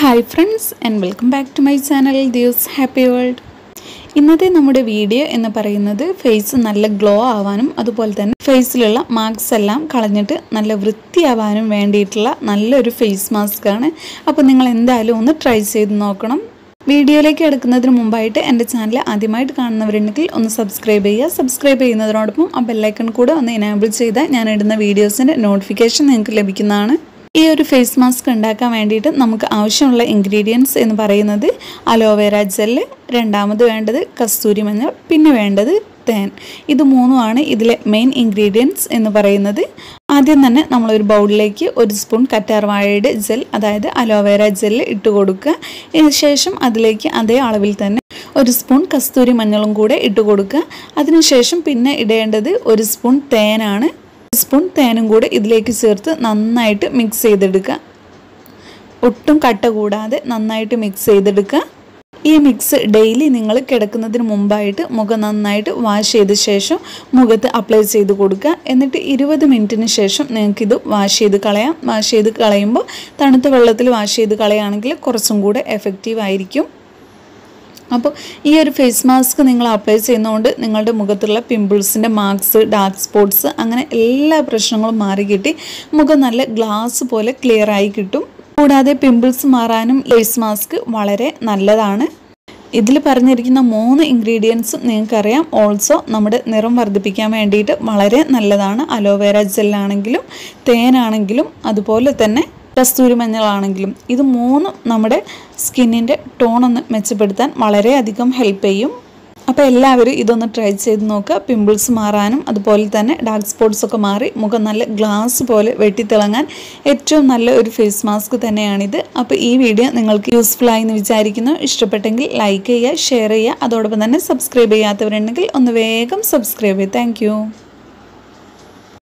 Hi friends and welcome back to my channel This Happy World. ഇന്നത്തെ നമ്മുടെ video എന്ന് പറയുന്നത് ഫേസ് നല്ല ഗ്ലോ ആവാനും അതുപോലെ തന്നെ ഫേസിലുള്ള മാർക്സ് എല്ലാം കളഞ്ഞിട്ട് നല്ല വൃത്തിയാവാനും വേണ്ടിയിട്ടുള്ള നല്ലൊരു ഫേസ് മാസ്ക് ആണ്. അപ്പോൾ നിങ്ങൾ എന്തായാലും ഒന്ന് ട്രൈ ചെയ്ത് നോക്കണം. വീഡിയോയിലേക്ക് എടുക്കുന്നതിന് മുമ്പായിട്ട് എൻ്റെ ചാനൽ ആദ്യമായിട്ട് കാണുന്നവരുണ്ടെങ്കിൽ ഒന്ന് സബ്സ്ക്രൈബ് ചെയ്യുക. സബ്സ്ക്രൈബ് ചെയ്യുന്നതിനോടൊപ്പം ആ ബെൽ ഐക്കൺ കൂടെ ഒന്ന് എനേബിൾ ചെയ്താൽ ഞാൻ ഇടുന്ന വീഡിയോസിൻ്റെ നോട്ടിഫിക്കേഷൻ നിങ്ങൾക്ക് ലഭിക്കുന്നതാണ്. ഈ ഒരു ഫേസ് മാസ്ക് ഉണ്ടാക്കാൻ വേണ്ടിയിട്ട് നമുക്ക് ആവശ്യമുള്ള ഇൻഗ്രീഡിയൻസ് എന്ന് പറയുന്നത് അലോവേര ജെല്ല്, രണ്ടാമത് വേണ്ടത് കസ്തൂരി മഞ്ഞൾ, പിന്നെ വേണ്ടത് തേൻ. ഇത് മൂന്നുമാണ് ഇതിലെ മെയിൻ ഇൻഗ്രീഡിയൻസ് എന്ന് പറയുന്നത്. ആദ്യം തന്നെ നമ്മളൊരു ബൗളിലേക്ക് 1 സ്പൂൺ കറ്റാർവാഴയുടെ ജെൽ, അതായത് അലോവേര ജെല്ല് ഇട്ട് കൊടുക്കുക. ഇതിന് ശേഷം അതിലേക്ക് അതേ അളവിൽ തന്നെ 1 സ്പൂൺ കസ്തൂരി മഞ്ഞളും കൂടെ ഇട്ട് കൊടുക്കുക. അതിനുശേഷം പിന്നെ ഇടേണ്ടത് 1 സ്പൂൺ തേനാണ്. 1 സ്പൂൺ തേനും കൂടെ ഇതിലേക്ക് ചേർത്ത് നന്നായിട്ട് മിക്സ് ചെയ്തെടുക്കുക. ഒട്ടും കട്ട കൂടാതെ നന്നായിട്ട് മിക്സ് ചെയ്തെടുക്കുക. ഈ മിക്സ് ഡെയിലി നിങ്ങൾ കിടക്കുന്നതിന് മുമ്പായിട്ട് മുഖം നന്നായിട്ട് വാഷ് ചെയ്ത ശേഷം മുഖത്ത് അപ്ലൈ ചെയ്ത് കൊടുക്കുക. എന്നിട്ട് 20 മിനിറ്റിന് ശേഷം നിങ്ങൾക്കിത് വാഷ് ചെയ്ത് കളയാം. വാഷ് ചെയ്ത് കളയുമ്പോൾ തണുത്ത വെള്ളത്തിൽ വാഷ് ചെയ്ത് കളയുകയാണെങ്കിൽ കുറച്ചും കൂടെ എഫക്റ്റീവ് ആയിരിക്കും. അപ്പോൾ ഈ ഒരു ഫേസ് മാസ്ക് നിങ്ങൾ അപ്ലൈ ചെയ്യുന്നതുകൊണ്ട് നിങ്ങളുടെ മുഖത്തുള്ള പിമ്പിൾസിൻ്റെ മാർക്സ്, ഡാർക്ക് സ്പോട്ട്സ്, അങ്ങനെ എല്ലാ പ്രശ്നങ്ങളും മാറി കിട്ടി മുഖം നല്ല ഗ്ലാസ് പോലെ ക്ലിയർ ആയി കിട്ടും. കൂടാതെ പിമ്പിൾസ് മാറാനും ഫേസ് മാസ്ക് വളരെ നല്ലതാണ്. ഇതിൽ പറഞ്ഞിരിക്കുന്ന 3 ഇൻഗ്രീഡിയൻസും നിങ്ങൾക്കറിയാം. ഓൾസോ നമ്മുടെ നിറം വർദ്ധിപ്പിക്കാൻ വേണ്ടിയിട്ട് വളരെ നല്ലതാണ്. അലോവേര ജെല്ലാണെങ്കിലും തേനാണെങ്കിലും അതുപോലെ തന്നെ കസ്തൂരി മഞ്ഞളാണെങ്കിലും ഇത് 3 നമ്മുടെ സ്കിന്നിൻ്റെ ടോണൊന്ന് മെച്ചപ്പെടുത്താൻ വളരെയധികം ഹെൽപ്പ് ചെയ്യും. അപ്പോൾ എല്ലാവരും ഇതൊന്ന് ട്രൈ ചെയ്ത് നോക്കുക. പിമ്പിൾസ് മാറാനും അതുപോലെ തന്നെ ഡാർക്ക് സ്പോട്ട്സ് ഒക്കെ മാറി മുഖം നല്ല ഗ്ലാസ് പോലെ വെട്ടിത്തിളങ്ങാൻ ഏറ്റവും നല്ല ഒരു ഫേസ് മാസ്ക് തന്നെയാണിത്. അപ്പോൾ ഈ വീഡിയോ നിങ്ങൾക്ക് യൂസ്ഫുൾ ആയി എന്ന് വിചാരിക്കുന്നു. ഇഷ്ടപ്പെട്ടെങ്കിൽ ലൈക്ക് ചെയ്യുക, ഷെയർ ചെയ്യുക. അതോടൊപ്പം തന്നെ സബ്സ്ക്രൈബ് ചെയ്യാത്തവരുണ്ടെങ്കിൽ ഒന്ന് വേഗം സബ്സ്ക്രൈബ് ചെയ്യുക. താങ്ക്